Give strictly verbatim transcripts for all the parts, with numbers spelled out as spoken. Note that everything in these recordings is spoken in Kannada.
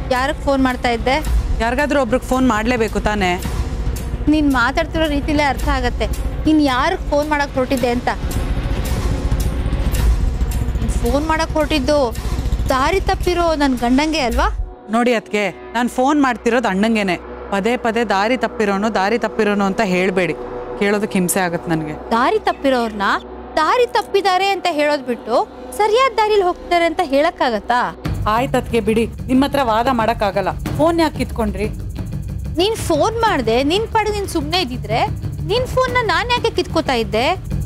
ಯಾರಿಗೆ ಫೋನ್ ಮಾಡ್ತಾ ಇದ್ದೆ? ಯಾರಿಗಾದ್ರೂ ಒಬ್ರಿಗೆ ಫೋನ್ ಮಾಡಲೇಬೇಕು ತಾನೇ. ನೀನು ಮಾತಾಡ್ತಿರೋ ರೀತಿಲೇ ಅರ್ಥ ಆಗತ್ತೆ ನೀನು ಯಾರಿಗೆ ಫೋನ್ ಮಾಡಕ್ಕೆ ಹೊರಟಿದ್ದೆ ಅಂತ. ಫೋನ್ ಮಾಡಕ್ಕೆ ಹೊರಟಿದ್ದು ದಾರಿ ತಪ್ಪಿರೋ ನನ್ನ ಗಂಡಂಗೆ ಅಲ್ವಾ? ನೋಡಿ ಅದಕ್ಕೆ ನಾನು ಫೋನ್ ಮಾಡ್ತಿರೋದು ಅಣ್ಣಂಗೆನೆ. ಪದೇ ಪದೇ ದಾರಿ ತಪ್ಪಿರೋನು ದಾರಿ ತಪ್ಪಿರೋನು ಅಂತ ಹೇಳಬೇಡಿ, ಕೇಳೋದಕ್ಕೆ ಹಿಂಸೆ ಆಗತ್ತೆ ನನಗೆ. ದಾರಿ ತಪ್ಪಿರೋರ್ನ ದಾರಿ ತಪ್ಪಿದ್ದಾರೆ ಅಂತ ಹೇಳೋದು ಬಿಟ್ಟು ಸರಿಯಾದ ದಾರಿಲಿ ಹೋಗ್ತಾರೆ ಅಂತ ಹೇಳಕ್ಕಾಗತ್ತಾ? ಆಯ್ತದ್ಕೆ ಬಿಡಿ, ನಿಮ್ಮ ಹತ್ರ ವಾದ ಮಾಡೋಕ್ಕಾಗಲ್ಲ. ಫೋನ್ ಯಾಕೆ ಕಿತ್ಕೊಂಡ್ರಿ? ನೀನು ಫೋನ್ ಮಾಡಿದೆ, ನಿನ್ನ ಪಾಡಿಗೆ ನೀನು ಸುಮ್ಮನೆ ಇದ್ದಿದ್ರೆ ನಿನ್ನ ಫೋನ್ನ ನಾನು ಯಾಕೆ ಕಿತ್ಕೋತಾ ಇದ್ದೆ?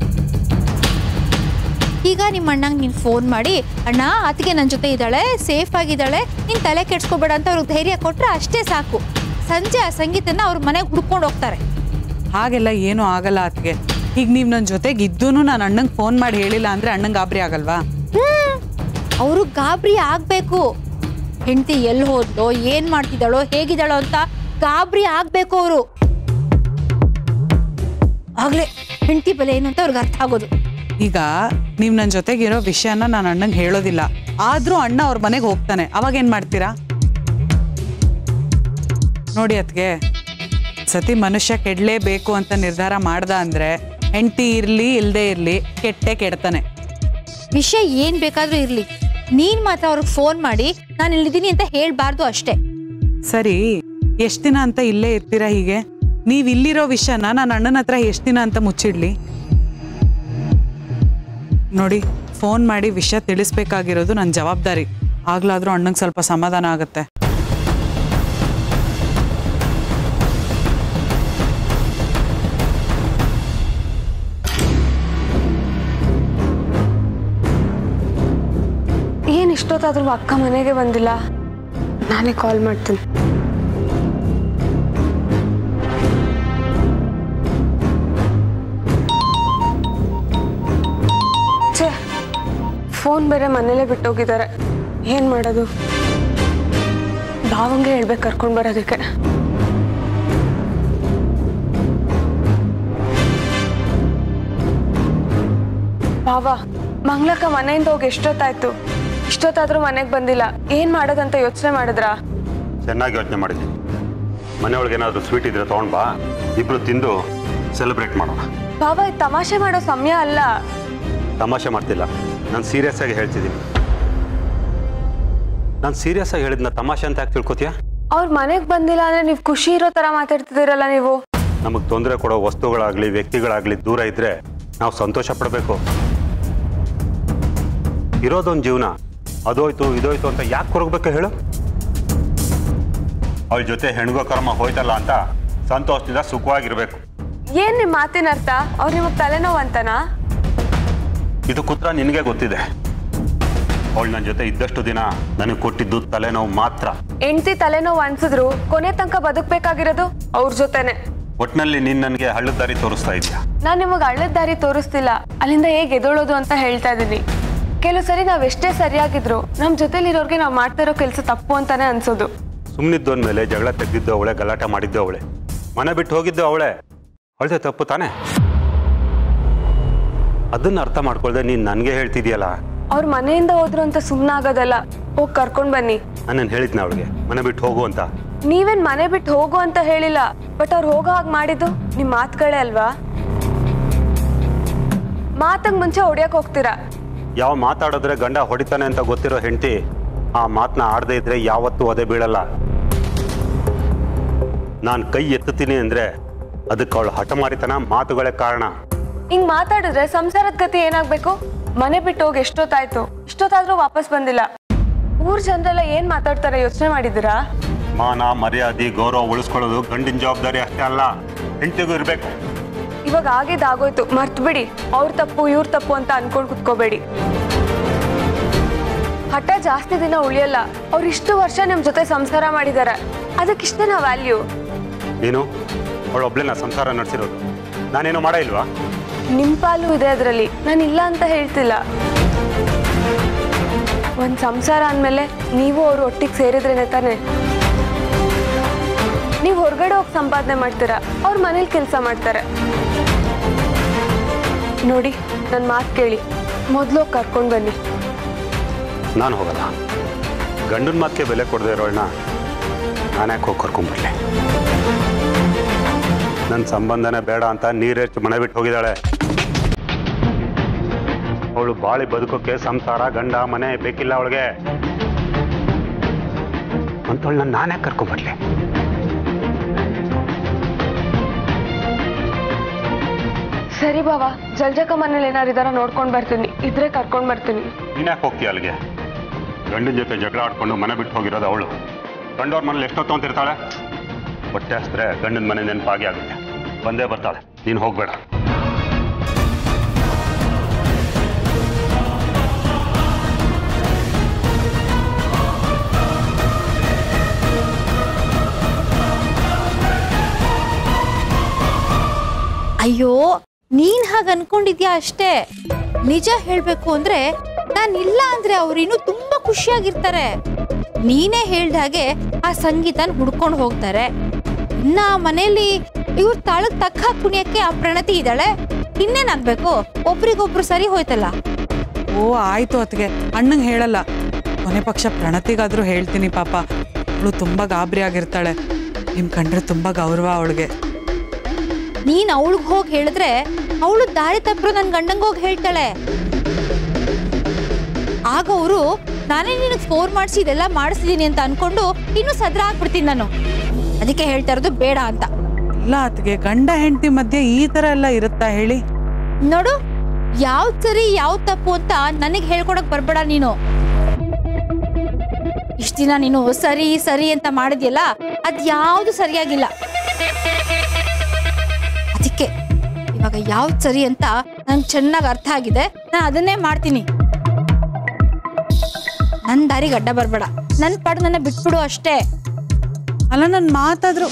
ಈಗ ನಿಮ್ಮ ಅಣ್ಣಂಗೆ ನೀನು ಫೋನ್ ಮಾಡಿ, ಅಣ್ಣ ಅತ್ತಿಗೆ ನನ್ನ ಜೊತೆ ಇದ್ದಾಳೆ, ಸೇಫ್ ಆಗಿದ್ದಾಳೆ, ನೀನು ತಲೆ ಕೆಡ್ಸ್ಕೊಬೇಡ ಅಂತ ಅವ್ರಿಗೆ ಧೈರ್ಯ ಕೊಟ್ಟರೆ ಅಷ್ಟೇ ಸಾಕು. ಸಂಜೆ ಆ ಸಂಗೀತನ ಅವ್ರ ಮನೆಗೆ ಹುಡ್ಕೊಂಡು ಹೋಗ್ತಾರೆ. ಹಾಗೆಲ್ಲ ಏನೂ ಆಗಲ್ಲ ಅತ್ತಿಗೆ. ಈಗ ನೀವು ನನ್ನ ಜೊತೆಗೆ ಇದ್ದೂ ನಾನು ಅಣ್ಣಂಗೆ ಫೋನ್ ಮಾಡಿ ಹೇಳಿಲ್ಲ ಅಂದರೆ ಅಣ್ಣಂಗೆ ಗಾಬರಿ ಆಗಲ್ವಾ? ಹ್ಮ್ ಅವರು ಗಾಬರಿ ಆಗಬೇಕು. ಹೆಂಡತಿ ಎಲ್ಲಿ ಹೋದ್ಲೋ, ಏನು ಮಾಡ್ತಿದ್ದಾಳೋ, ಹೇಗಿದ್ದಾಳೋ ಅಂತ ಗಾಬರಿ ಆಗಬೇಕು ಅವರು. ಆಗಲೇ ಹೆಂಡತಿ ಬೆಲೆ ಏನು ಅಂತ ಅವ್ರಿಗೆ ಅರ್ಥ ಆಗೋದು. ಈಗ ನೀವು ನನ್ನ ಜೊತೆಗಿರೋ ವಿಷಯನ ನಾನು ಅಣ್ಣಂಗೆ ಹೇಳೋದಿಲ್ಲ, ಆದರೂ ಅಣ್ಣ ಅವ್ರ ಮನೆಗೆ ಹೋಗ್ತಾನೆ, ಅವಾಗ ಏನು ಮಾಡ್ತೀರಾ? ನೋಡಿ ಅತ್ಗೆ, ಸತಿ ಮನುಷ್ಯ ಕೆಡಲೇಬೇಕು ಅಂತ ನಿರ್ಧಾರ ಮಾಡ್ದ ಅಂದರೆ ಹೆಂಡತಿ ಇರಲಿ ಇಲ್ಲದೆ ಇರಲಿ ಕೆಟ್ಟೆ ಕೆಡ್ತಾನೆ. ವಿಷಯ ಏನು ಬೇಕಾದರೂ ಇರಲಿ, ನೀನು ಮಾತ್ರ ಅವ್ರಿಗೆ ಫೋನ್ ಮಾಡಿ ನಾನು ಇಲ್ಲಿದ್ದೀನಿ ಅಂತ ಹೇಳಬಾರ್ದು ಅಷ್ಟೇ. ಸರಿ, ಎಷ್ಟು ದಿನ ಅಂತ ಇಲ್ಲೇ ಇರ್ತೀರಾ ಹೀಗೆ? ನೀವು ಇಲ್ಲಿರೋ ವಿಷಯನ ನಾನು ಅಣ್ಣನ ಹತ್ರ ಎಷ್ಟು ದಿನ ಅಂತ ಮುಚ್ಚಿಡ್ಲಿ? ನೋಡಿ, ಫೋನ್ ಮಾಡಿ ವಿಷಯ ತಿಳಿಸ್ಬೇಕಾಗಿರೋದು ನನ್ನ ಜವಾಬ್ದಾರಿ. ಆಗ್ಲಾದ್ರೂ ಅಣ್ಣಂಗೆ ಸ್ವಲ್ಪ ಸಮಾಧಾನ ಆಗುತ್ತೆ. ಏನು ಇಷ್ಟೊತ್ತಾದ್ರೂ ಅಕ್ಕ ಮನೆಗೆ ಬಂದಿಲ್ಲ? ನಾನೇ ಕಾಲ್ ಮಾಡ್ತೀನಿ. ಛೇ, ಫೋನ್ ಬೇರೆ ಮನೇಲೆ ಬಿಟ್ಟೋಗಿದ್ದಾರೆ. ಏನ್ ಮಾಡೋದು? ಭಾವಂಗೆ ಹೇಳ್ಬೇಕು ಕರ್ಕೊಂಡು ಬರೋದಕ್ಕೆ. ಭಾವ, ಮಂಗ್ಲಕ್ಕ ಮನೆಯಿಂದ ಹೋಗಿ ಎಷ್ಟೊತ್ತಾಯ್ತು? ಇಷ್ಟೊತ್ತಾದ್ರೂ ಮನೆಗೆ ಬಂದಿಲ್ಲ. ಏನ್ ಮಾಡೋದಂತ ಯೋಚನೆ ಮಾಡಿದ್ರಾ? ಚೆನ್ನಾಗಿ ಯೋಚನೆ ಮಾಡಿದ್ದೀನಿ. ಮನೆಯೊಳಗೆ ಏನಾದರೂ ಸ್ವೀಟ್ ಇದ್ರೆ ತಗೊಂಡ್ ಬಾ, ಇಬ್ರು ತಿಂದು ಸೆಲೆಬ್ರೇಟ್ ಮಾಡೋಣ. ಭಾವ, ಇದು ತಮಾಷೆ ಮಾಡೋ ಸಮಯ ಅಲ್ಲ. ತಮಾಷೆ ಮಾಡ್ತಿಲ್ಲ, ನಾನು ಸೀರಿಯಸ್ ಆಗಿ ಹೇಳ್ತಿದ್ದೀನಿ. ನಾನು ಸೀರಿಯಸ್ ಆಗಿ ಹೇಳಿದ್ನ ತಮಾಷೆ ಅಂತ ಯಾಕೆ ತಿಳ್ಕೊತೀಯ? ಅವ್ರ ಮನೆಗೆ ಬಂದಿಲ್ಲ ಅಂದ್ರೆ ನೀವು ಖುಷಿ ಇರೋ ತರ ಮಾತಾಡ್ತಿದ್ದೀರಲ್ಲ ನೀವು. ನಮಗೆ ತೊಂದರೆ ಕೊಡೋ ವಸ್ತುಗಳಾಗ್ಲಿ ವ್ಯಕ್ತಿಗಳಾಗ್ಲಿ ದೂರ ಇದ್ರೆ ನಾವು ಸಂತೋಷ ಪಡಬೇಕು. ಇರೋದೊಂದು ಜೀವನ, ಅದೋಯ್ತು ಇದೋಯ್ತು ಅಂತ ಯಾಕೆ ಕೊರಗಬೇಕು ಹೇಳು? ಅವಳ ಜೊತೆ ಹೆಣ್ಗೋ ಕರ್ಮ ಹೋಯ್ತಲ್ಲ ಅಂತ ಸಂತೋಷದಿಂದ ಸುಖವಾಗಿರ್ಬೇಕು. ಏನ್ ನಿಮ್ ಮಾತಿನ ಅರ್ಥ? ಅವ್ರು ನಿಮಗ್ ತಲೆನೋವು ಅಂತನಾ? ಇದು ಕುತ್ರ ನಿನಗೆ ಗೊತ್ತಿದೆ. ಅವಳು ನನ್ನ ಜೊತೆ ಇದ್ದಷ್ಟು ದಿನ ನನಗೆ ಕೊಟ್ಟಿದ್ದು ತಲೆನೋವು ಮಾತ್ರ. ಹೆಂಡತಿ ತಲೆನೋವು ಅನ್ಸಿದ್ರು ಕೊನೆ ತನಕ ಬದುಕಬೇಕಾಗಿರೋದು ಅವ್ರ ಜೊತೆನೆ. ಒಟ್ನಲ್ಲಿ ನೀನ್ ನನಗೆ ಹಳ್ಳದ ದಾರಿ ತೋರಿಸ್ತಾ ಇದೆಯಾ? ನಾನ್ ನಿಮಗ್ ಹಳ್ಳದ ದಾರಿ ತೋರಿಸ್ತಿಲ್ಲ, ಅಲ್ಲಿಂದ ಹೇಗೆ ಎದೊಳೋದು ಅಂತ ಹೇಳ್ತಾ ಇದೀನಿ. ಕೆಲವು ಸರಿ ನಾವ್ ಎಷ್ಟೇ ಸರಿಯಾಗಿದ್ರು ನಮ್ ಜೊತೆಲಿರೋರ್ಗೆ ನಾವ್ ಮಾಡ್ತಾ ಇರೋ ಕೆಲಸ ತಪ್ಪು ಅಂತಾನೆ ಅನ್ಸೋದು. ಸುಮ್ಮನಿದ್ದೋನ್ಮೇಲೆ ಜಗಳ ತೆಗ್ದಿದ್ದು ಅವಳೆ, ಗಲಾಟೆ ಮಾಡಿದ್ದು ಅವಳೆ, ಮನೆ ಬಿಟ್ಟು ಹೋಗಿದ್ದು ಅವಳೆ. ಅವಳದೆ ತಪ್ಪು ತಾನೆ? ಅದನ್ನ ಅರ್ಥ ಮಾಡ್ಕೊಳ್ದೆ ನೀನ್ ನನ್ಗೆ ಹೇಳ್ತಿದ್ಯಲ್ಲ. ಅವ್ರ ಮನೆಯಿಂದ ಹೋದ್ರು ಅಂತ ಸುಮ್ಮನಾಗೋದಲ್ಲ, ಹೋಗಿ ಕರ್ಕೊಂಡ್ ಬನ್ನಿ. ನಾನೇನು ಹೇಳಿದ್ನ ಅವಳಿಗೆ ಮನೆ ಬಿಟ್ಟು ಹೋಗು ಅಂತ? ನೀವೇನ್ ಮನೆ ಬಿಟ್ಟು ಹೋಗು ಅಂತ ಹೇಳಿಲ್ಲ, ಬಟ್ ಅವ್ರು ಹೋಗೋ ಹಾಗೆ ಮಾಡಿದ್ದು ನಿಮ್ ಮಾತುಗಳೇ ಅಲ್ವಾ? ಮಾತಂಗ್ ಮುಂಚೆ ಹೊಡಿಯಕ್ ಹೋಗ್ತೀರಾ. ಯಾವ ಮಾತಾಡಿದ್ರೆ ಗಂಡ ಹೊಡಿತಾನೆ ಅಂತ ಗೊತ್ತಿರೋ ಹೆಂಡತಿ ಆ ಮಾತನ್ನ ಆಡದೇ ಇದ್ರೆ ಯಾವತ್ತೂ ಒದೆ ಬೀಳಲ್ಲ. ನಾನು ಕೈ ಎತ್ತುತ್ತೀನಿ ಅಂದ್ರೆ ಅದಕ್ಕೆ ಅವಳು ಹಠಮಾರಿತನ ಮಾತುಗಳೇ ಕಾರಣ. ಹಿಂಗ್ ಮಾತಾಡಿದ್ರೆ ಸಂಸಾರದ ಗತಿ ಏನಾಗ್ಬೇಕು? ಮನೆ ಬಿಟ್ಟು ಹೋಗಿ ಎಷ್ಟೊತ್ತಾಯ್ತು, ಇಷ್ಟೊತ್ತಾದ್ರೂ ವಾಪಸ್ ಬಂದಿಲ್ಲ. ಊರ್ ಜನರೆಲ್ಲ ಏನ್ ಮಾತಾಡ್ತಾರೆ ಯೋಚನೆ ಮಾಡಿದ್ದೀರಾ? ಮಾನ ಮರ್ಯಾದೆ ಗೌರವ ಉಳಿಸ್ಕೊಳ್ಳೋದು ಗಂಡಿನ ಜವಾಬ್ದಾರಿ ಅಷ್ಟೇ ಅಲ್ಲ, ಹೆಂಡತಿಗೂ ಇರ್ಬೇಕು. ಇವಾಗ ಆಗಿದ್ದಾಗೋಯ್ತು, ಮರ್ತ್ ಬಿಡಿ. ಅವ್ರ ತಪ್ಪು ಇವ್ರ ತಪ್ಪು ಅಂತ ಅನ್ಕೊಂಡ್ ಕುತ್ಕೋಬೇಡಿ. ಹಠ ಜಾಸ್ತಿ ದಿನ ಉಳಿಯಲ್ಲ. ಅವ್ರು ಇಷ್ಟು ವರ್ಷ ನಿಮ್ ಜೊತೆ ಸಂಸಾರ ಮಾಡಿದಾರೆ, ಅದಕ್ಕಿಷ್ಟೇ ನಾ ವ್ಯಾಲ್ಯೂ. ನೀನು ಅವಳೊಬ್ಳೆ ನಾ ಸಂಸಾರ ನಡೆಸಿರೋದು, ನಾನೇನು ಮಾಡ ಇಲ್ವಾ? ನಿಮ್ ಪಾಲು ಇದೆ ಅದರಲ್ಲಿ, ನಾನು ಇಲ್ಲ ಅಂತ ಹೇಳ್ತಿಲ್ಲ. ಒಂದ್ ಸಂಸಾರ ಅಂದ್ಮೇಲೆ ನೀವು ಅವ್ರು ಒಟ್ಟಿಗೆ ಸೇರಿದ್ರೇನೆ ತಾನೆ. ನೀವು ಹೊರಗಡೆ ಹೋಗಿ ಸಂಪಾದನೆ ಮಾಡ್ತೀರಾ, ಅವ್ರ ಮನೇಲಿ ಕೆಲಸ ಮಾಡ್ತಾರೆ. ನೋಡಿ, ನನ್ನ ಮಾತು ಕೇಳಿ, ಮೊದಲು ಕರ್ಕೊಂಡು ಬನ್ನಿ. ನಾನು ಹೋಗಲ್ಲ. ಗಂಡನ ಮಾತಿಗೆ ಬೆಲೆ ಕೊಡದೆ ಇರೋಳನ್ನ ನಾನೇ ಹೋಗಿ ಕರ್ಕೊಂಡ್ಬಿಡ್ಲಿ. ನನ್ನ ಸಂಬಂಧನೇ ಬೇಡ ಅಂತ ನೀರೆಚ್ಚು ಮನೆ ಬಿಟ್ಟು ಹೋಗಿದ್ದಾಳೆ. ಅವಳು ಬಾಳಿ ಬದುಕೋಕೆ ಸಂಸಾರ ಗಂಡ ಮನೆ ಬೇಕಿಲ್ಲ ಅವಳಿಗೆ ಅಂತವಳು ನಾನು ನಾನೇ ಕರ್ಕೊಂಡ್ಬರ್ಲಿ. ಸರಿ ಬಾವ, ಜಲ್ಜಕ ಮನೇಲಿ ಏನಾರು ಇದಾರ ನೋಡ್ಕೊಂಡ್ ಬರ್ತೀನಿ, ಇದ್ರೆ ಕರ್ಕೊಂಡ್ ಬರ್ತೀನಿ. ನೀನ್ಯಾಕೆ ಹೋಗ್ತೀಯ ಅಲ್ಲಿಗೆ? ಗಂಡನ ಜೊತೆ ಜಗಳ ಆಡ್ಕೊಂಡು ಮನೆ ಬಿಟ್ಟು ಹೋಗಿರೋದು ಅವಳು. ಗಂಡವ್ರ ಮನೇಲಿ ಎಷ್ಟೊತ್ತು ಅಂತಿರ್ತಾಳೆ. ಹೊಟ್ಟೆ ಹಸಿದ್ರೆ ಗಂಡನ ಮನೆ ನೆನಪಾಗಿ ಆಗುತ್ತೆ, ಬಂದೇ ಬರ್ತಾಳೆ. ನೀನು ಹೋಗ್ಬೇಡ. ಅಯ್ಯೋ, ನೀನ್ ಹಾಗ ಅನ್ಕೊಂಡಿದ್ಯಾ ಅಷ್ಟೇ. ನಿಜ ಹೇಳ್ಬೇಕು ಅಂದ್ರೆ ನಾನು ಇಲ್ಲ ಅಂದ್ರೆ ಅವ್ರು ಇನ್ನೂ ತುಂಬಾ ಖುಷಿಯಾಗಿರ್ತಾರೆ. ನೀನೇ ಹೇಳ್ದ ಹಾಗೆ ಆ ಸಂಗೀತನ ಹುಡ್ಕೊಂಡು ಹೋಗ್ತಾರೆ. ಇನ್ನ ಮನೇಲಿ ಇವ್ರ ತಾಳಕ್ ತಕ್ಕ ಕುಣಿಯಕ್ಕೆ ಆ ಪ್ರಣತಿ ಇದ್ದಾಳೆ. ಇನ್ನೇನ್ ಆಗ್ಬೇಕು? ಒಬ್ರಿಗೊಬ್ರು ಸರಿ ಹೋಯ್ತಲ್ಲ. ಓ ಆಯ್ತು ಅತ್ಗೆ, ಅಣ್ಣಂಗೆ ಹೇಳಲ್ಲ. ಕೊನೆ ಪಕ್ಷ ಪ್ರಣತಿಗಾದ್ರೂ ಹೇಳ್ತೀನಿ. ಪಾಪ ಅವಳು ತುಂಬಾ ಗಾಬರಿ ಆಗಿರ್ತಾಳೆ. ನಿಮ್ ಕಂಡ್ರೆ ತುಂಬಾ ಗೌರವ ಅವಳಿಗೆ. ನೀನ್ ಅವಳಿಗೆ ಹೋಗಿ ಹೇಳಿದ್ರೆ ಅವಳು ದಾರಿ ತಪ್ಪರು ನನ್ ಗಂಡಂಗೆ ಹೋಗಿ ಹೇಳ್ತಾಳೆ. ಆಗ ಅವರು ನಾನೇ ನಿನಗೆ ಫೋನ್ ಮಾಡಿಸಿ ಇದೆಲ್ಲ ಮಾಡಿಸಿದೀನಿ ಅಂತ ಅನ್ಕೊಂಡು ಇನ್ನೂ ಸದ್ರ ಆಗ್ಬಿಡ್ತೀನಿ ನಾನು. ಅದಕ್ಕೆ ಹೇಳ್ತಾ ಇರೋದು ಬೇಡ ಅಂತ. ಇಲ್ಲ ಅತ್ಗೆ, ಗಂಡ ಹೆಂಡತಿ ಮಧ್ಯೆ ಈ ತರ ಎಲ್ಲ ಇರುತ್ತಾ ಹೇಳಿ? ನೋಡು, ಯಾವ್ದು ಸರಿ ಯಾವ್ದು ತಪ್ಪು ಅಂತ ನನಗೆ ಹೇಳ್ಕೊಡಕ್ ಬರ್ಬೇಡ ನೀನು. ಇಷ್ಟ ದಿನ ನೀನು ಸರಿ ಸರಿ ಅಂತ ಮಾಡಿದ್ಯಲ್ಲ, ಅದ್ ಯಾವ್ದು ಸರಿಯಾಗಿಲ್ಲ. ಅದಕ್ಕೆ ಇವಾಗ ಯಾವ್ದು ಸರಿ ಅಂತ ನಂಗೆ ಚೆನ್ನಾಗಿ ಅರ್ಥ ಆಗಿದೆ. ನಾನು ಅದನ್ನೇ ಮಾಡ್ತೀನಿ. ನನ್ ದಾರಿಗೆ ಅಡ್ಡ ಬರ್ಬೇಡ. ನನ್ ಪಾಡು ನನ್ನ ಬಿಟ್ಬಿಡು ಅಷ್ಟೇ. ಅಲ್ಲ, ನನ್ ಮಾತಾದ್ರು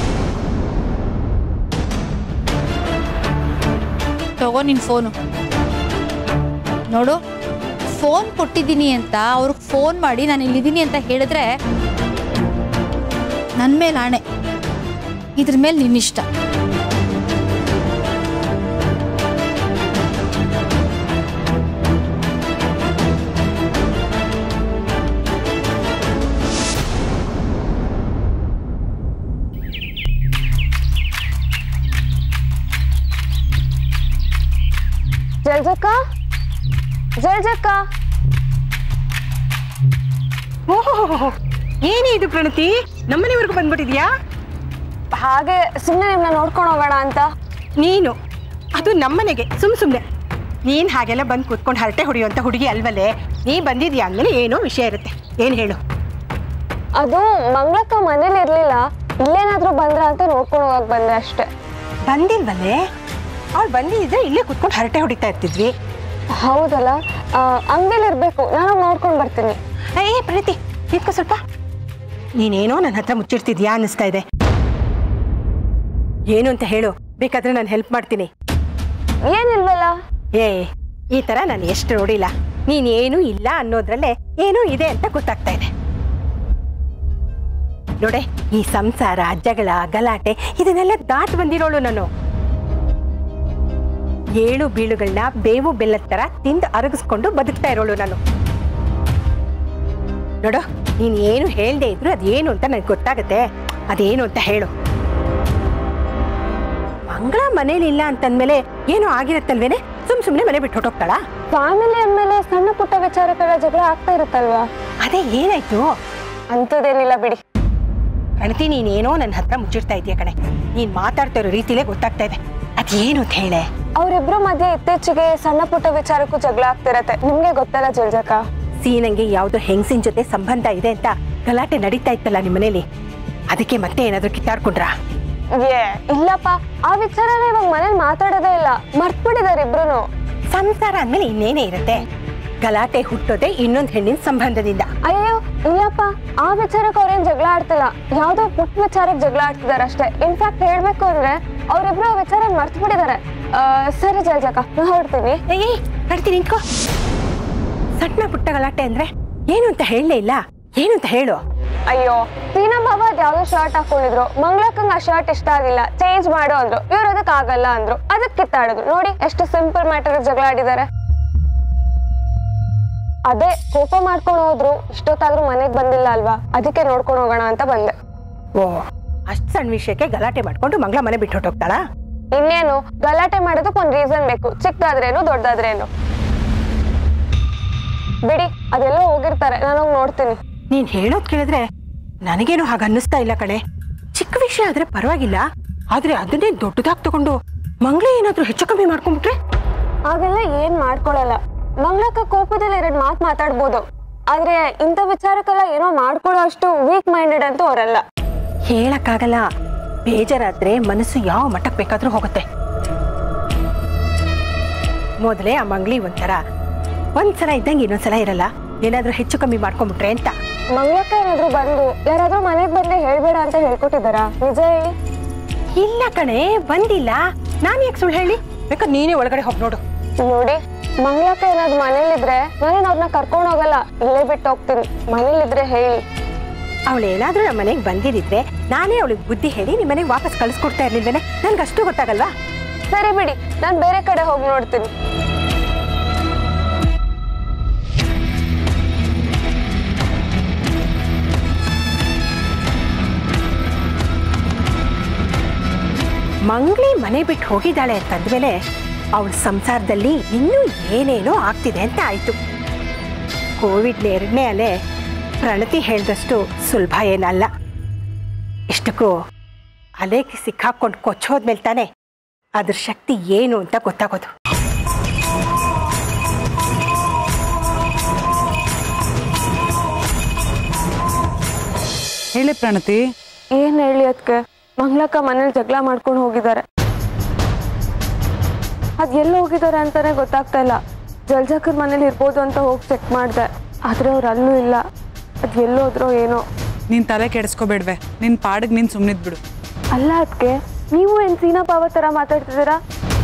ತಗೋ ನಿನ್ ಫೋನು. ನೋಡು, ಫೋನ್ ಕೊಟ್ಟಿದ್ದೀನಿ ಅಂತ ಅವ್ರಿಗೆ ಫೋನ್ ಮಾಡಿ ನಾನು ಇಲ್ಲಿದ್ದೀನಿ ಅಂತ ಹೇಳಿದ್ರೆ ನನ್ನ ಮೇಲೆ ಆಣೆ, ಇದ್ರ ಮೇಲೆ ನಿನ್ನಿಷ್ಟ. ಜಲ್ಜಕ್ಕ, ಜಲ್ಜಕ್ಕ. ಓಹೋ, ಏನೇ ಇದು ಪ್ರಣತಿ, ನಮ್ಮನೆವರೆಗೂ ಬಂದ್ಬಿಟ್ಟಿದ್ಯಾ? ಹಾಗೆ ಸುಮ್ಮನೆ ನಿಮ್ಮನ್ನ ನೋಡ್ಕೊಂಡು ಹೋಗೋಣ ಅಂತ. ನೀನು ಅದು ನಮ್ಮನೆಗೆ ಸುಮ್ ಸುಮ್ಮನೆ ನೀನು ಹಾಗೆಲ್ಲ ಬಂದು ಕೂತ್ಕೊಂಡು ಹರಟೆ ಹೊಡೆಯುವಂಥ ಹುಡುಗಿ ಅಲ್ವಲ್ಲೇ. ನೀ ಬಂದಿದ್ಯಾ ಅಂದಮೇಲೆ ಏನೋ ವಿಷಯ ಇರುತ್ತೆ. ಏನು ಹೇಳು? ಅದು ಮಂಗಳಕ್ಕ ಮನೇಲಿ ಇರ್ಲಿಲ್ಲ, ಇಲ್ಲೇನಾದ್ರೂ ಬಂದ್ರ ಅಂತ ನೋಡ್ಕೊಂಡು ಹೋಗಕ್ ಬಂದೆ ಅಷ್ಟೇ. ಬಂದಿಲ್ವಲ್ಲೇ? ಅವಳು ಬಂದಿದ್ರೆ ಇಲ್ಲೇ ಕೂತ್ಕೊಂಡು ಹರಟೆ ಹೊಡಿತಾ ಇರ್ತಿದ್ವಿ. ಹೌದಲ್ಲ, ಅಂಗಡಿಯಲ್ಲಿ ಇರ್ಬೇಕು, ನಾನು ನೋಡ್ಕೊಂಡು ಬರ್ತೀನಿ. ಏ ಪ್ರಣತಿ, ನಿಂತ್ಕೋ ಸ್ವಲ್ಪ. ನೀನೇನೋ ನನ್ನ ಹತ್ರ ಮುಚ್ಚಿಡ್ತಿದ್ಯಾ ಅನ್ನಿಸ್ತಾ ಇದೆ. ಏನು ಅಂತ ಹೇಳು, ಬೇಕಾದ್ರೆ ನಾನು ಹೆಲ್ಪ್ ಮಾಡ್ತೀನಿ. ಏನಿಲ್ವಲ್ಲ. ಏ, ಈ ತರ ನಾನು ಎಷ್ಟು ನೋಡಿಲ್ಲ. ನೀನೇನು ಇಲ್ಲ ಅನ್ನೋದ್ರಲ್ಲೇ ಏನೂ ಇದೆ ಅಂತ ಗೊತ್ತಾಗ್ತಾ ಇದೆ. ನೋಡೆ, ಈ ಸಂಸಾರ, ಜಗಳ, ಗಲಾಟೆ ಇದನ್ನೆಲ್ಲ ದಾಟ್ ಬಂದಿರೋಳು ನಾನು. ಏಳು ಬೀಳುಗಳನ್ನ ಬೇವು ಬೆಲ್ಲದ ತರ ತಿಂದು ಅರಗಿಸ್ಕೊಂಡು ಬದುಕ್ತಾ ಇರೋಳು ನಾನು. ನೋಡು, ನೀನ್ ಏನು ಹೇಳ್ದೆ ಇದ್ರು ಅದೇನು ಅಂತ ನನಗೆ ಗೊತ್ತಾಗತ್ತೆ. ಅದೇನು ಅಂತ ಹೇಳು. ಮಂಗಳ ಮನೇಲಿಲ್ಲ ಅಂತಂದ್ಮೇಲೆ ಏನೋ ಆಗಿರತ್ತಲ್ವೇನೆ, ಸುಮ್ ಸುಮ್ನೆ ಮನೆ ಬಿಟ್ಟು ಹೊಟ್ಟೋಗ್ತಾಳ? ಫ್ಯಾಮಿಲಿ ಅಂದ್ಮೇಲೆ ಸಣ್ಣ ಪುಟ್ಟ ವಿಚಾರಗಳ ಜಗಳ ಆಗ್ತಾ ಇರುತ್ತಲ್ವಾ? ಅದೇ ಏನಾಯ್ತು? ಅಂಥದ್ದೇನಿಲ್ಲ ಬಿಡಿ. ಪ್ರಣತಿ, ನೀನೇನೋ ನನ್ನ ಹತ್ರ ಮುಚ್ಚಿಡ್ತಾ ಇದೆಯಾ ಕಣೆ. ನೀನ್ ಮಾತಾಡ್ತಾ ಇರೋ ರೀತಿಲೇ ಗೊತ್ತಾಗ್ತಾ ಇದೆ. ಅದೇನು ಅಂತ ಹೇಳೆ. ಅವರಿಬ್ರು ಮಧ್ಯೆ ಇತ್ತೀಚೆಗೆ ಸಣ್ಣ ಪುಟ್ಟ ವಿಚಾರಕ್ಕೂ ಜಗಳ ಆಗ್ತಿರತ್ತೆ, ನಿಮ್ಗೆ ಗೊತ್ತಲ್ಲ ಜಲ್ಜಕ? ಸೀನಂಗೆ ಯಾವ್ದೋ ಹೆಂಗಸಿನ ಜೊತೆ ಸಂಬಂಧ ಇದೆ ಅಂತ ಗಲಾಟೆ ನಡೀತಾ ಇತ್ತಲ್ಲ ನಿಮ್ಮನೇಲಿ, ಅದಕ್ಕೆ ಮತ್ತೆ ಏನಾದ್ರು ಕಿತ್ತಾಡ್ಕೊಂಡ್ರಾ? ಏ ಇಲ್ಲಪ್ಪ, ಆ ವಿಚಾರನ ಇವಾಗ ಮನೇಲಿ ಮಾತಾಡೋದೇ ಇಲ್ಲ, ಮರ್ತ್ಬಿಟ್ಟಿದಾರೆ ಇಬ್ರು. ಸಂಸಾರ ಅಂದ್ಮೇಲೆ ಇನ್ನೇನೇ ಇರುತ್ತೆ. ಗಲಾಟೆ ಹುಟ್ಟೋದೆ ಇನ್ನೊಂದು ಹೆಣ್ಣಿನ ಸಂಬಂಧದಿಂದ. ಅಯ್ಯೋ ಇಲ್ಲಪ್ಪ, ಆ ವಿಚಾರಕ್ಕೆ ಅವ್ರೇನ್ ಜಗಳ ಆಡ್ತಿಲ್ಲ, ಯಾವ್ದೋ ಪುಟ್ಟ ವಿಚಾರಕ್ಕೆ ಜಗಳ ಆಡ್ತಿದಾರೆ ಅಷ್ಟೇ. ಇನ್ಫ್ಯಾಕ್ಟ್ ಹೇಳ್ಬೇಕು ಅಂದ್ರೆ ಅವ್ರಿಬ್ರು ಆ ವಿಚಾರ ಮರ್ತು ಬಿಟ್ಟಿದ್ದಾರೆ. ಸರಿ ಜಲ್ಜಕ, ನಾ ಹೊರಡ್ತೀನಿ. ಏಯ್ ನಡ್ತೀನಿ, ನಿಂತ್ಕೋ. ಸಣ್ಣ ಪುಟ್ಟ ಗಲಾಟೆ ಅಂದ್ರೆ ಏನು ಅಂತ ಹೇಳಲೇ ಇಲ್ಲ. ಏನು ಅಂತ ಹೇಳು. ಅಯ್ಯೋ, ಸೀನಾ ಬಾಬಾ ಅದ್ ಯಾವ್ದೋ ಶರ್ಟ್ ಹಾಕೊಂಡಿದ್ರು, ಮಂಗ್ಳಕ್ಕಂಗ ಆ ಶರ್ಟ್ ಇಷ್ಟ ಆಗಿಲ್ಲ, ಚೇಂಜ್ ಮಾಡು ಅಂದ್ರು. ಇವ್ರು ಅದಕ್ಕೆ ಆಗಲ್ಲ ಅಂದ್ರು, ಅದಕ್ಕೆ ಕಿತ್ತಾಡಿದ್ರು. ನೋಡಿ ಎಷ್ಟು ಸಿಂಪಲ್ ಮ್ಯಾಟರ್ ಜಗಳ ಆಡಿದ್ದಾರೆ. ಅದೇ ಕೋಪ ಮಾಡ್ಕೊಂಡು ಹೋದ್ರು, ಇಷ್ಟೊತ್ತಾದ್ರೂ ಮನೆಗ್ ಬಂದಿಲ್ಲ ಅಲ್ವಾ, ಅದಕ್ಕೆ ನೋಡ್ಕೊಂಡು ಹೋಗೋಣ ಅಂತ ಬಂದೆ. ಓ ಅಷ್ಟು ಸಣ್ಣ ವಿಷಯಕ್ಕೆ ಗಲಾಟೆ ಮಾಡ್ಕೊಂಡು ಮಂಗಳ ಮನೆ ಬಿಟ್ಟು ಹೊಟ್ಟೋಗ್ತಾಳಾ? ಇನ್ನೇನು ಗಲಾಟೆ ಮಾಡೋದಕ್ಕೆ ಒಂದು ರೀಸನ್ ಬೇಕು, ಚಿಕ್ಕದಾದ್ರೇನು ದೊಡ್ಡದಾದ್ರೇನು. ಬಿಡಿ, ಅದೆಲ್ಲ ಹೋಗಿರ್ತಾರೆ, ನಾನು ಹೋಗಿ ನೋಡ್ತೀನಿ. ನೀನ್ ಹೇಳೋದ್ ಕೇಳಿದ್ರೆ ನನಗೇನು ಹಾಗೆ ಅನ್ನಿಸ್ತಾ ಇಲ್ಲ ಕಣೆ. ಚಿಕ್ಕ ವಿಷಯ ಆದ್ರೆ ಪರವಾಗಿಲ್ಲ, ಆದ್ರೆ ಅದನ್ನೇ ದೊಡ್ಡದಾಗಿ ತಗೊಂಡು ಮಂಗಳ ಏನಾದ್ರೂ ಹೆಚ್ಚು ಕಮ್ಮಿ ಮಾಡ್ಕೊಂಡ್ಬಿಟ್ರೆ? ಹಾಗೆಲ್ಲ ಏನ್ ಮಾಡ್ಕೊಳಲ್ಲ. ಮಂಗಳಕ್ಕ ಕೋಪದಲ್ಲಿ ಎರಡು ಮಾತು ಮಾತಾಡ್ಬೋದು, ಆದ್ರೆ ಇಂಥ ವಿಚಾರಕ್ಕೆಲ್ಲ ಏನೋ ಮಾಡ್ಕೊಳ್ಳೋ ಅಷ್ಟು ವೀಕ್ ಮೈಂಡೆಡ್ ಅಂತೂ ಅವರಲ್ಲ. ಹೇಳಕ್ಕಾಗಲ್ಲ, ಬೇಜಾರಾದ್ರೆ ಮನಸ್ಸು ಯಾವ ಮಟ್ಟಕ್ಕೆ ಬೇಕಾದ್ರೂ ಹೋಗುತ್ತೆ. ಮೊದಲೇ ಆ ಮಂಗ್ಲಿ ಒಂಥರ ಒಂದ್ಸಲ ಇದ್ದಂಗೆ ಇನ್ನೊಂದ್ಸಲ ಇರಲ್ಲ, ಏನಾದ್ರೂ ಹೆಚ್ಚು ಕಮ್ಮಿ ಮಾಡ್ಕೊಂಡ್ಬಿಟ್ರೆ ಅಂತ. ಮಂಗಳಕ್ಕ ಏನಾದ್ರು ಬಂದು ಯಾರಾದ್ರೂ ಮನೆಗ್ ಬಂದ್ರೆ ಹೇಳ್ಬೇಡ ಅಂತ ಹೇಳ್ಕೊಟ್ಟಿದಾರ? ನಿಜ ಹೇಳಿ. ಇಲ್ಲ ಕಣೆ, ಬಂದಿಲ್ಲ. ನಾನ್ ಯಾಕೆ ಸುಳ್ಳು ಹೇಳಿ? ಬೇಕಾದ್ರೆ ನೀನೇ ಒಳಗಡೆ ಹೋಗಿ ನೋಡು. ನೋಡಿ, ಮಂಗಳಕ್ಕ ಏನಾದ್ರು ಮನೇಲಿದ್ರೆ ನಾನೇನು ಅವ್ರನ್ನ ಕರ್ಕೊಂಡು ಹೋಗಲ್ಲ, ಇಲ್ಲೇ ಬಿಟ್ಟು ಹೋಗ್ತೀನಿ. ಮನೇಲಿದ್ರೆ ಹೇಳಿ. ಅವಳು ಏನಾದ್ರೂ ನಮ್ಮ ಮನೆಗೆ ಬಂದಿರಿದ್ರೆ ನಾನೇ ಅವಳಿಗೆ ಬುದ್ಧಿ ಹೇಳಿ ನಿಮ್ಮ ಮನೆಗೆ ವಾಪಸ್ ಕಳಿಸ್ಕೊಡ್ತಾ ಇರ್ಲಿಲ್ವೇನೆ? ನನ್ಗೆ ಅಷ್ಟು ಗೊತ್ತಾಗಲ್ವಾ? ಸರಿ ಬಿಡಿ, ನಾನು ಬೇರೆ ಕಡೆ ಹೋಗಿ ನೋಡ್ತೀನಿ. ಮಂಗ್ಲಿ ಮನೆ ಬಿಟ್ಟು ಹೋಗಿದ್ದಾಳೆ ಅಂತಂದ್ಮೇಲೆ ಅವಳ ಸಂಸಾರದಲ್ಲಿ ಇನ್ನೂ ಏನೇನೋ ಆಗ್ತಿದೆ ಅಂತ ಆಯ್ತು. ಕೋವಿಡ್ ಎರಡನೇ ಅಲೆ ಪ್ರಣತಿ ಹೇಳಿದಷ್ಟು ಸುಲಭ ಏನಲ್ಲ. ಇಷ್ಟಕ್ಕೂ ಅಲೆಗೆ ಸಿಕ್ಕಾಕೊಂಡು ಕೊಚ್ಚೋದ್ಮೇಲೆ ತಾನೆ ಅದ್ರ ಶಕ್ತಿ ಏನು ಅಂತ ಗೊತ್ತಾಗೋದು. ಹೇಳಿ ಪ್ರಣತಿ. ಏನ್ ಹೇಳಿ ಅದಕ್ಕೆ? ಮಂಗಳಕ್ಕ ಮನೇಲಿ ಜಗಳ ಮಾಡ್ಕೊಂಡು ಹೋಗಿದ್ದಾರೆ. ಅದ್ ಎಲ್ಲಿ ಹೋಗಿದ್ದಾರೆ ಅಂತಾನೆ ಗೊತ್ತಾಗ್ತಾ ಇಲ್ಲ. ಜಲ್ಜಾಕರ್ ಮನೇಲಿ ಇರ್ಬೋದು ಅಂತ ಹೋಗಿ ಚೆಕ್ ಮಾಡಿದೆ, ಆದ್ರೆ ಅವ್ರು ಅಲ್ಲೂ ಇಲ್ಲ. ಅದ್ ಎಲ್ಲೋದ್ರೋ ಏನೋ. ನೀನ್ ತಲೆ ಕೆಡಿಸ್ಕೋಬೇಡ್ವೆ, ನಿನ್ ಪಾಡಿಗೆ ನೀನ್ ಸುಮ್ಮನಿದ್ ಬಿಡು. ಅಲ್ಲ ಅದಕ್ಕೆ, ನೀವು ಏನ್ ಸೀನಾ ಪಾವ ತರ ಮಾತಾಡ್ತಿದ್ದೀರಾ?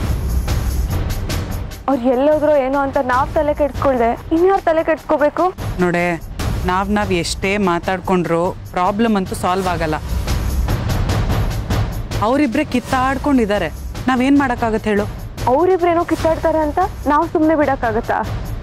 ಅವ್ರು ಎಲ್ಲೋದ್ರೋ ಏನೋ ಅಂತ ನಾವ್ ತಲೆ ಕೆಡ್ಸ್ಕೊಳ್ದೆ ಇನ್ಯಾರು ತಲೆ ಕೆಡ್ಸ್ಕೋಬೇಕು? ನೋಡೆ, ನಾವ್ ನಾವ್ ಎಷ್ಟೇ ಮಾತಾಡ್ಕೊಂಡ್ರು ಪ್ರಾಬ್ಲಮ್ ಅಂತೂ ಸಾಲ್ವ್ ಆಗಲ್ಲ. ಅವರಿಬ್ರೆ ಕಿತ್ತಾಡ್ಕೊಂಡಿದ್ದಾರೆ, ನಾವೇನ್ ಮಾಡಕ್ಕಾಗತ್ತೆ ಹೇಳು? ಅವ್ರಿಬ್ರೇನೋ ಕಿತ್ತಾಡ್ತಾರೆ ಅಂತ ನಾವು ಸುಮ್ಮನೆ ಬಿಡಕ್ಕಾಗತ್ತಾ?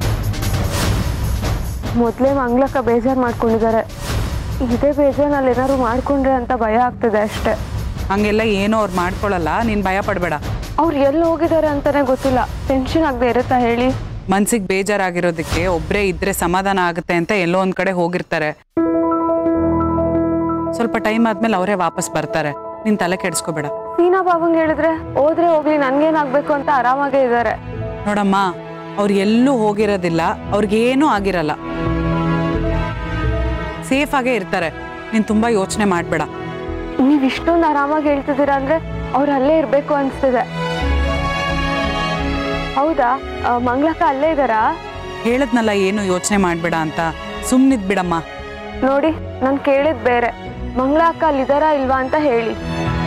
ಮೊದಲೇ ಮಂಗಳಕ್ಕ ಬೇಜಾರು ಮಾಡ್ಕೊಂಡಿದ್ದಾರೆ. ಇದೇ ಬೇಜಾರಲ್ಲಿ ಏನಾದ್ರು ಮಾಡ್ಕೊಂಡ್ರೆ ಅಂತ ಭಯ ಆಗ್ತದೆ ಅಷ್ಟೇ. ಹಂಗೆಲ್ಲ ಏನೋ ಅವ್ರು ಮಾಡ್ಕೊಳಲ್ಲ, ನೀನ್ ಭಯ ಪಡ್ಬೇಡ. ಅವ್ರು ಎಲ್ಲಿ ಹೋಗಿದ್ದಾರೆ ಅಂತಾನೆ ಗೊತ್ತಿಲ್ಲ, ಟೆನ್ಷನ್ ಆಗದೆ ಇರುತ್ತಾ ಹೇಳಿ? ಮನ್ಸಿಗೆ ಬೇಜಾರಾಗಿರೋದಕ್ಕೆ ಒಬ್ರೇ ಇದ್ರೆ ಸಮಾಧಾನ ಆಗುತ್ತೆ ಅಂತ ಎಲ್ಲೋ ಒಂದ್ ಕಡೆ ಹೋಗಿರ್ತಾರೆ. ಸ್ವಲ್ಪ ಟೈಮ್ ಆದ್ಮೇಲೆ ಅವರೇ ವಾಪಸ್ ಬರ್ತಾರೆ, ನೀನ್ ತಲೆ ಕೆಡಿಸ್ಕೋಬೇಡ. ಸೀನಾ ಬಾಬಂಗ್ ಹೇಳಿದ್ರೆ ಹೋದ್ರೆ ಹೋಗ್ಲಿ, ನನ್ಗೇನಾಗ್ಬೇಕು ಅಂತ ಆರಾಮಾಗೇ ಇದ್ದಾರೆ. ನೋಡಮ್ಮ, ಅವ್ರು ಎಲ್ಲೂ ಹೋಗಿರೋದಿಲ್ಲ, ಅವ್ರಿಗೇನೂ ಆಗಿರಲ್ಲ, ಸೇಫ್ ಆಗೇ ಇರ್ತಾರೆ. ನೀನ್ ತುಂಬಾ ಯೋಚನೆ ಮಾಡ್ಬೇಡ. ನೀವ್ ಇಷ್ಟೊಂದು ಆರಾಮಾಗಿ ಹೇಳ್ತಿದ್ದೀರಾ ಅಂದ್ರೆ ಅವ್ರು ಅಲ್ಲೇ ಇರ್ಬೇಕು ಅನ್ಸ್ತಿದೆ. ಹೌದಾ? ಮಂಗಳಕ್ಕ ಅಲ್ಲೇ ಇದ್ದಾರಾ? ಹೇಳದ್ನಲ್ಲ ಏನು ಯೋಚನೆ ಮಾಡ್ಬೇಡ ಅಂತ, ಸುಮ್ನಿದ್ ಬಿಡಮ್ಮ. ನೋಡಿ, ನಾನ್ ಕೇಳಿದ್ ಬೇರೆ, ಮಂಗಳಕ್ಕ ಅಲ್ಲಿದ್ದಾರಾ ಇಲ್ವಾ ಅಂತ ಹೇಳಿ.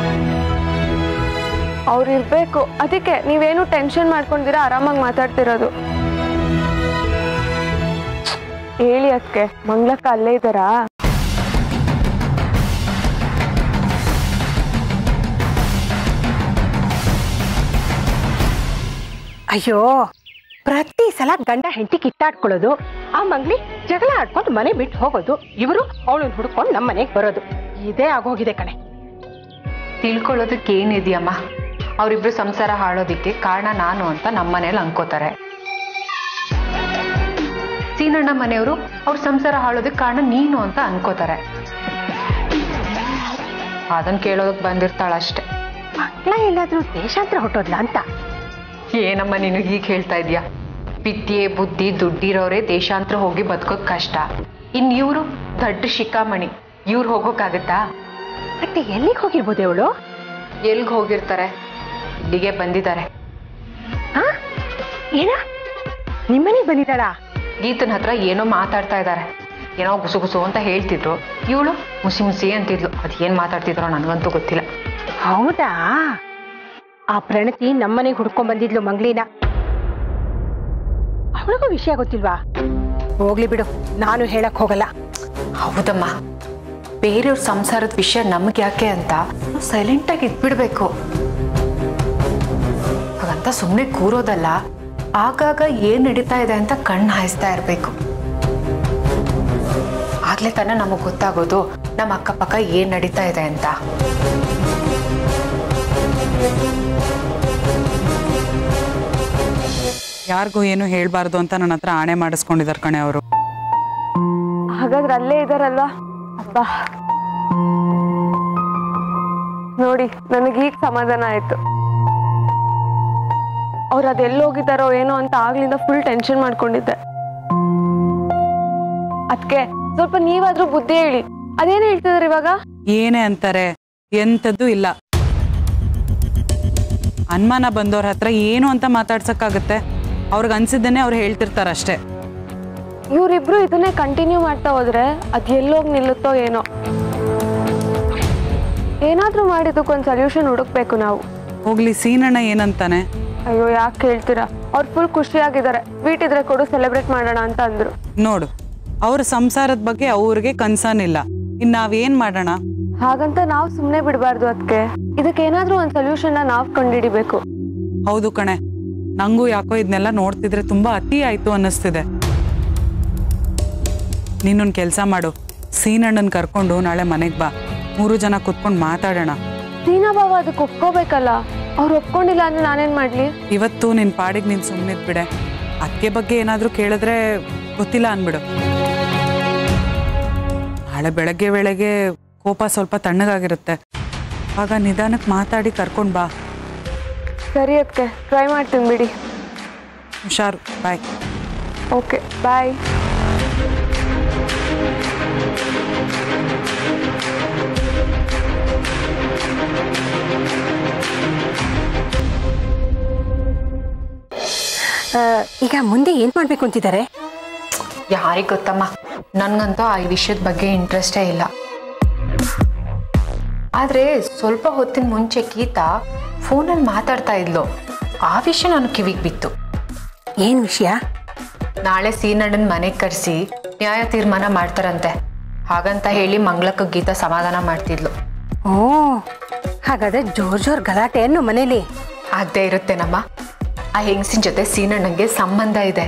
ಅವ್ರು ಇರ್ಬೇಕು, ಅದಕ್ಕೆ ನೀವೇನು ಟೆನ್ಷನ್ ಮಾಡ್ಕೊಂಡಿರಾ, ಆರಾಮಾಗಿ ಮಾತಾಡ್ತಿರೋದು. ಹೇಳಿ ಅದಕ್ಕೆ, ಮಂಗಳಕ್ಕ ಅಲ್ಲೇ ಇದ್ದಾರಾ? ಅಯ್ಯೋ, ಪ್ರತಿ ಸಲ ಗಂಡ ಹೆಂಡತಿ ಕಿತ್ತಾಡ್ಕೊಳ್ಳೋದು, ಆ ಮಂಗ್ಲಿ ಜಗಳ ಆಡ್ಕೊಂಡು ಮನೆ ಬಿಟ್ಟು ಹೋಗೋದು, ಇವರು ಅವಳನ್ನ ಹುಡ್ಕೊಂಡು ನಮ್ಮ ಮನೆಗೆ ಬರೋದು, ಇದೇ ಆಗೋಗಿದೆ ಕಣೆ. ತಿಳ್ಕೊಳ್ಳೋದಕ್ಕೆ ಏನಿದೆಯಮ್ಮ? ಅವರಿಬ್ರು ಸಂಸಾರ ಹಾಳೋದಿಕ್ಕೆ ಕಾರಣ ನಾನು ಅಂತ ನಮ್ಮ ಮನೇಲಿ ಅನ್ಕೋತಾರೆ. ಸೀನಣ್ಣ ಮನೆಯವರು ಅವ್ರ ಸಂಸಾರ ಹಾಳೋದಕ್ಕೆ ಕಾರಣ ನೀನು ಅಂತ ಅನ್ಕೋತಾರೆ. ಅದನ್ನ ಕೇಳೋದಕ್ಕೆ ಬಂದಿರ್ತಾಳಷ್ಟೆ. ಮಕ್ಕಳ ಎಲ್ಲಾದ್ರೂ ದೇಶಾಂತರ ಹೊಟ್ಟೋದ್ಲ ಅಂತ. ಏನಮ್ಮ ನೀನು ಹೀಗೆ ಹೇಳ್ತಾ ಇದೀಯಾ? ವಿದ್ಯೆ ಬುದ್ಧಿ ದುಡ್ಡಿರೋರೇ ದೇಶಾಂತರ ಹೋಗಿ ಬದುಕೋದ್ ಕಷ್ಟ. ಇನ್ ಇವ್ರು ದೊಡ್ಡ ಶಿಖಾಮಣಿ, ಇವ್ರು ಹೋಗೋಕ್ಕಾಗತ್ತಾ? ಮತ್ತೆ ಎಲ್ಲಿಗೆ ಹೋಗಿರ್ಬೋದು ಅವಳು? ಎಲ್ಗ್ ಹೋಗಿರ್ತಾರೆ? ಇಲ್ಲಿಗೆ ಬಂದಿದ್ದಾರೆ. ಏನ ನಿಮ್ಮನೆಗೆ ಬಂದಿದ್ದಾಳ? ಗೀತನ ಹತ್ರ ಏನೋ ಮಾತಾಡ್ತಾ ಇದ್ದಾರೆ, ಏನೋ ಗುಸು ಗುಸು ಅಂತ ಹೇಳ್ತಿದ್ರು. ಇವಳು ಮುಸಿ ಮುಸಿ ಅಂತಿದ್ಲು, ಅದೇನ್ ಮಾತಾಡ್ತಿದ್ರೋ ನನಗಂತೂ ಗೊತ್ತಿಲ್ಲ. ಹೌದಾ? ಆ ಪ್ರಣತಿ ನಮ್ಮನೆಗೆ ಹುಡ್ಕೊಂಡ್ ಬಂದಿದ್ಲು ಮಂಗ್ಲಿನ. ಅವಳಿಗೂ ವಿಷಯ ಗೊತ್ತಿಲ್ವಾ? ಹೋಗ್ಲಿ ಬಿಡು, ನಾನು ಹೇಳಕ್ ಹೋಗಲ್ಲ. ಹೌದಮ್ಮ, ಬೇರೆಯವ್ರ ಸಂಸಾರದ ವಿಷಯ ನಮ್ಗೆ ಯಾಕೆ ಅಂತ ಸೈಲೆಂಟ್ ಆಗಿ ಇದ್ಬಿಡ್ಬೇಕು. ಹಾಗಂತ ಸುಮ್ಮನೆ ಕೂರೋದಲ್ಲ, ಆಗಾಗ ಏನ್ ನಡೀತಾ ಇದೆ ಅಂತ ಕಣ್ಣು ಹಾಯಿಸ್ತಾ ಇರ್ಬೇಕು. ಆ ಆಗ್ಲೇ ತಾನೇ ನಮಗ್ ಗೊತ್ತಾಗೋದು ನಮ್ಮ ಅಕ್ಕಪಕ್ಕ ಏನ್ ನಡೀತಾ ಇದೆ ಅಂತ. ಯಾರಿಗೂ ಏನು ಹೇಳ್ಬಾರ್ದು ಅಂತ ನನ್ನ ಹತ್ರ ಆಣೆ ಮಾಡಿಸ್ಕೊಂಡಿದ್ದಾರೆ ಕಣೆ ಅವರು. ಹಾಗಾದ್ರೆ ಅಲ್ಲೇ ಇದಾರಲ್ವಾ? ಅಬ್ಬಾ ನೋಡಿ, ನನಗೀಗ ಸಮಾಧಾನ ಆಯ್ತು. ಅವ್ರು ಅದೆಲ್ಲ ಹೋಗಿದ್ದಾರೋ ಏನೋ ಅಂತ ಆಗ್ಲಿಂದ ಫುಲ್ ಟೆನ್ಷನ್ ಮಾಡ್ಕೊಂಡಿದ್ದೆ. ಅದಕ್ಕೆ ಸ್ವಲ್ಪ ನೀವಾದ್ರೂ ಬುದ್ಧಿ ಹೇಳಿ. ಅದೇನು ಹೇಳ್ತಿದಾರೆ ಇವಾಗ? ಏನೇ ಅಂತಾರೆ, ಎಂಥದ್ದು ಇಲ್ಲ. ಅನುಮಾನ ಬಂದವ್ರ ಹತ್ರ ಏನು ಅಂತ ಮಾತಾಡ್ಸಕ್ಕಾಗತ್ತೆ? ಅವ್ರಿಗೆ ಅನ್ಸಿದ್ದನ್ನೇ ಅವ್ರು ಹೇಳ್ತಿರ್ತಾರಷ್ಟೇ. ಇವ್ರಿಬ್ರು ಇದನ್ನೇ ಕಂಟಿನ್ಯೂ ಮಾಡ್ತಾ ಹೋದ್ರೆ ಅದ್ ಎಲ್ಲೋಗಿ ನಿಲ್ಲುತ್ತೋ ಏನೋ. ಏನಾದ್ರೂ ಮಾಡಿದಕ್ಕೊಂದು ಸೊಲ್ಯೂಷನ್ ಹುಡುಕ್ಬೇಕು ನಾವು. ಹೋಗ್ಲಿ, ಸೀನಣ್ಣ ಏನಂತಾನೆ? ಅಯ್ಯೋ, ಯಾಕೆ ಹೇಳ್ತೀರಾ? ಅವ್ರು ಫುಲ್ ಖುಷಿಯಾಗಿದ್ದಾರೆ. ಸ್ವೀಟ್ ಇದ್ರೆ ಕೊಡು, ಸೆಲೆಬ್ರೇಟ್ ಮಾಡೋಣ ಅಂತ ಅಂದ್ರು. ನೋಡು, ಅವ್ರ ಸಂಸಾರದ ಬಗ್ಗೆ ಅವ್ರಿಗೆ ಕನ್ಸರ್ನ್ ಇಲ್ಲ. ಇನ್ ನಾವೇನ್ ಮಾಡೋಣ? ಹಾಗಂತ ನಾವು ಸುಮ್ಮನೆ ಬಿಡಬಾರ್ದು. ಅದಕ್ಕೆ ಇದಕ್ಕೆ ಏನಾದ್ರೂ ಒಂದು ಸೊಲ್ಯೂಷನ್ ನಾವು ಕಂಡುಹಿಡಿಬೇಕು. ಹೌದು ಕಣೆ, ನಂಗೂ ಯಾಕೋ ಇದನ್ನೆಲ್ಲ ನೋಡ್ತಿದ್ರೆ ತುಂಬಾ ಅತಿ ಆಯ್ತು ಅನ್ನಿಸ್ತಿದೆ. ನೀನೊಂದು ಕೆಲಸ ಮಾಡು, ಸೀನಣ್ಣನ್ ಕರ್ಕೊಂಡು ನಾಳೆ ಮನೆಗೆ ಬಾ, ಮೂರು ಜನ ಕುತ್ಕೊಂಡು ಮಾತಾಡೋಣ. ಸೀನಾ ಬಾವ ಅದಕ್ಕೆ ಒಪ್ಕೋಬೇಕಲ್ಲ. ಅವ್ರು ಒಪ್ಕೊಂಡಿಲ್ಲ ಅಂದ್ರೆ ನಾನೇನ್ ಮಾಡ್ಲಿ? ಇವತ್ತು ನಿನ್ ಪಾಡಿಗೆ ನೀನ್ ಸುಮ್ಮನಿದ್ ಬಿಡೆ. ಅದಕ್ಕೆ ಬಗ್ಗೆ ಏನಾದ್ರೂ ಕೇಳಿದ್ರೆ ಗೊತ್ತಿಲ್ಲ ಅನ್ಬಿಡು. ನಾಳೆ ಬೆಳಗ್ಗೆ ವೇಳೆಗೆ ಕೋಪ ಸ್ವಲ್ಪ ತಣ್ಣಗಾಗಿರುತ್ತೆ. ಆಗ ನಿಧಾನಕ್ಕೆ ಮಾತಾಡಿ ಕರ್ಕೊಂಡು ಬಾ. ಸರಿ ಅದಕ್ಕೆ ಟ್ರೈ ಮಾಡ್ತೀನಿ ಬಿಡಿ. ಹುಷಾರು, ಬಾಯ್. ಓಕೆ, ಬಾಯ್. ಈಗ ಮುಂದೆ ಏನ್ ಮಾಡ್ಬೇಕು ಅಂತಿದ್ದಾರೆ? ಯಾರಿಗೆ ಗೊತ್ತಮ್ಮ, ನನ್ಗಂತೂ ಆ ವಿಷಯದ ಬಗ್ಗೆ ಇಂಟ್ರೆಸ್ಟೇ ಇಲ್ಲ. ಆದ್ರೆ ಸ್ವಲ್ಪ ಹೊತ್ತಿನ ಮುಂಚೆ ಗೀತಾ ಫೋನಲ್ಲಿ ಮಾತಾಡ್ತಾ ಇದ್ಲು. ಆ ವಿಷಯ ನಾನು ಕಿವಿಗೆ ಬಿತ್ತು. ಏನ್ ವಿಷಯ? ನಾಳೆ ಸೀನಣ್ಣನ ಮನೆಗೆ ಕರೆಸಿ ನ್ಯಾಯ ತೀರ್ಮಾನ ಮಾಡ್ತಾರಂತೆ. ಹಾಗಂತ ಹೇಳಿ ಮಂಗಳಕ್ಕೆ ಗೀತಾ ಸಮಾಧಾನ ಮಾಡ್ತಿದ್ಲು. ಓ, ಹಾಗಾದ್ರೆ ಜೋರ್ ಜೋರ್ ಗಲಾಟೆ ಅನ್ನು ಮನೇಲಿ ಆಗದೆ ಇರುತ್ತೇನಮ್ಮ. ಆ ಹೆಂಗಸಿನ ಜೊತೆ ಸೀನಣ್ಣಂಗೆ ಸಂಬಂಧ ಇದೆ.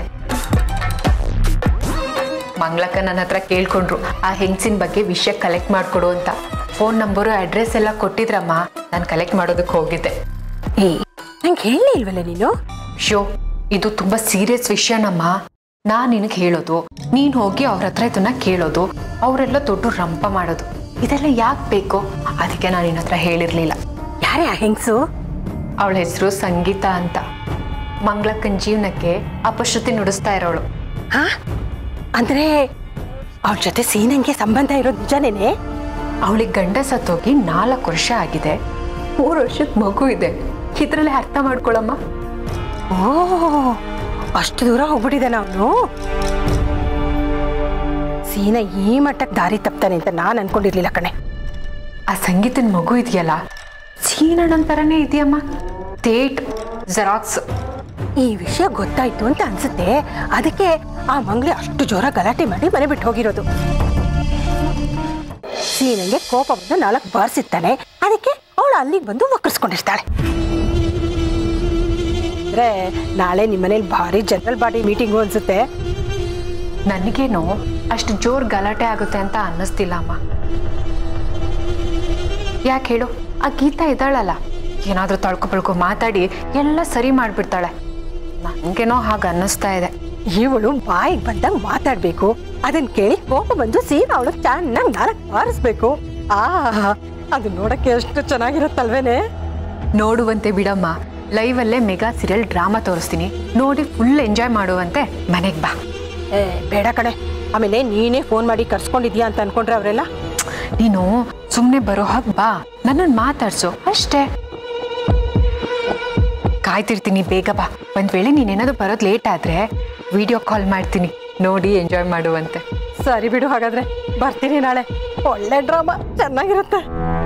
ಮಂಗಳಕ್ಕ ನನ್ನ ಹತ್ರ ಕೇಳ್ಕೊಂಡ್ರು ಆ ಹೆಂಗಸಿನ ಬಗ್ಗೆ ವಿಷಯ ಕಲೆಕ್ಟ್ ಮಾಡ್ಕೊಡು ಅಂತ. ಫೋನ್ ನಂಬರು ಅಡ್ರೆಸ್ ಎಲ್ಲ ಕೊಟ್ಟಿದ್ರಮ್ಮ. ನಾನು ಕಲೆಕ್ಟ್ ಮಾಡೋದಕ್ಕೆ ಹೋಗಿದ್ದೆ. ಏ, ನಂಗೆ ಹೇಳಲೇ ಇಲ್ವಲ್ಲ ನೀನು? ಶೋ, ಇದು ತುಂಬಾ ಸೀರಿಯಸ್ ವಿಷಯನಮ್ಮ. ನಾನ್ ನಿನಗೆ ಹೇಳೋದು, ನೀನ್ ಹೋಗಿ ಅವ್ರ ಹತ್ರ ಇದನ್ನ ಕೇಳೋದು, ಅವರೆಲ್ಲ ದೊಡ್ಡ ರಂಪ ಮಾಡೋದು, ಇದೆಲ್ಲ ಯಾಕೆ ಬೇಕು? ಅದಕ್ಕೆ ನಾನು ನಿನ್ನ ಹತ್ರ ಹೇಳಿರ್ಲಿಲ್ಲ. ಯಾರೇ ಆ ಹೆಂಗಸು? ಅವಳ ಹೆಸರು ಸಂಗೀತ ಅಂತ. ಮಂಗಳಕ್ಕನ ಜೀವನಕ್ಕೆ ಅಪಶ್ರುತಿ ನುಡಿಸ್ತಾ ಇರೋಳು. ಹಾ, ಅಂದ್ರೆ ಅವ್ರ ಜೊತೆ ಸೀನಂಗೆ ಸಂಬಂಧ ಇರೋದು ನಿಜನೇನೆ? ಅವಳಿಗೆ ಗಂಡ ಸತ್ತೋಗಿ ನಾಲ್ಕು ವರ್ಷ ಆಗಿದೆ. ಮೂರು ವರ್ಷದ ಮಗು ಇದೆ. ಇದ್ರಲ್ಲೇ ಅರ್ಥ ಮಾಡ್ಕೊಳಮ್ಮ. ಓ, ಅಷ್ಟು ದೂರ ಹೋಗ್ಬಿಟ್ಟಿದ್ದಾನೆ ಅವನು. ಸೀನಾ ಈ ಮಟ್ಟಕ್ಕೆ ದಾರಿ ತಪ್ತಾನೆ ಅಂತ ನಾನು ಅನ್ಕೊಂಡಿರ್ಲಿಲ್ಲ ಕಣೆ. ಆ ಸಂಗೀತನ ಮಗು ಇದೆಯಲ್ಲ, ಸೀನಣ್ಣಂತರನೇ ಇದೆಯಮ್ಮ. ತೇಟ್ ಜೆರಾಕ್ಸ್. ಈ ವಿಷಯ ಗೊತ್ತಾಯ್ತು ಅಂತ ಅನ್ಸುತ್ತೆ. ಅದಕ್ಕೆ ಆ ಮಂಗ್ಲಿ ಅಷ್ಟು ಜೋರ ಗಲಾಟೆ ಮಾಡಿ ಮನೆ ಬಿಟ್ಟು ಹೋಗಿರೋದು. ಸೀನಂಗೆ ಕೋಪ ಬಂದು ನಾಲ್ಕು ಬಾರಿಸಿರ್ತಾನೆ. ಅದಕ್ಕೆ ಅವಳು ಅಲ್ಲಿಗೆ ಬಂದು ವಕ್ರಿಸ್ಕೊಂಡಿರ್ತಾಳೆ. ಅಂದ್ರೆ ನಾಳೆ ನಿಮ್ಮನೇಲಿ ಭಾರಿ ಜನರಲ್ ಬಾಡಿ ಮೀಟಿಂಗು ಅನ್ಸುತ್ತೆ. ನನಗೇನು ಅಷ್ಟು ಜೋರ್ ಗಲಾಟೆ ಆಗುತ್ತೆ ಅಂತ ಅನ್ನಿಸ್ತಿಲ್ಲ ಅಮ್ಮ. ಯಾಕೆ ಹೇಳು, ಆ ಗೀತಾ ಇದ್ದಾಳಲ್ಲ, ಏನಾದ್ರೂ ತಳ್ಕೊ ಬಳ್ಕೊ ಮಾತಾಡಿ ಎಲ್ಲ ಸರಿ ಮಾಡ್ಬಿಡ್ತಾಳೆ. ನನಗೇನೋ ಹಾಗೆ ಅನ್ನಿಸ್ತಾ ಇದೆ. ಇವಳು ಬಾಯಿಗೆ ಬಂದಾಗ ಮಾತಾಡ್ಬೇಕು. ಅದನ್ನ ಕೇಳಿ ಕೋಪ ಬಂದು ಸೀನಾ ಅವಳು ಚೆನ್ನಾಗಿ ನಾಲ್ಕು ಬಾರಿಸ್ಬೇಕು. ಆ ಅದು ನೋಡಕ್ಕೆ ಎಷ್ಟು ಚೆನ್ನಾಗಿರುತ್ತಲ್ವೇನೆ. ನೋಡುವಂತೆ ಬಿಡಮ್ಮ. ಲೈವ್ ಅಲ್ಲೇ ಮೆಗಾ ಸೀರಿಯಲ್ ಡ್ರಾಮಾ ತೋರಿಸ್ತೀನಿ, ನೋಡಿ ಫುಲ್ ಎಂಜಾಯ್ ಮಾಡುವಂತೆ. ಮನೆಗೆ ಬಾ. ಏ ಬೇಡ ಕಣೆ, ಆಮೇಲೆ ನೀನೇ ಫೋನ್ ಮಾಡಿ ಕರ್ಸ್ಕೊಂಡಿದ್ಯಾ ಅಂತ ಅನ್ಕೊಂಡ್ರೆ ಅವರೆಲ್ಲ. ನೀನು ಸುಮ್ಮನೆ ಬರೋ ಹಾಗೆ ಬಾ, ನನ್ನನ್ನು ಮಾತಾಡ್ಸು ಅಷ್ಟೇ. ಕಾಯ್ತಿರ್ತೀನಿ, ಬೇಗ ಬಾ. ಒಂದ್ ವೇಳೆ ನೀನೇನಾದ್ರು ಬರೋದು ಲೇಟ್ ಆದ್ರೆ ವಿಡಿಯೋ ಕಾಲ್ ಮಾಡ್ತೀನಿ, ನೋಡಿ ಎಂಜಾಯ್ ಮಾಡುವಂತೆ. ಸರಿ ಬಿಡು, ಹಾಗಾದ್ರೆ ಬರ್ತೀನಿ ನಾಳೆ. ಒಳ್ಳೆ ಡ್ರಾಮಾ ಚೆನ್ನಾಗಿರುತ್ತೆ.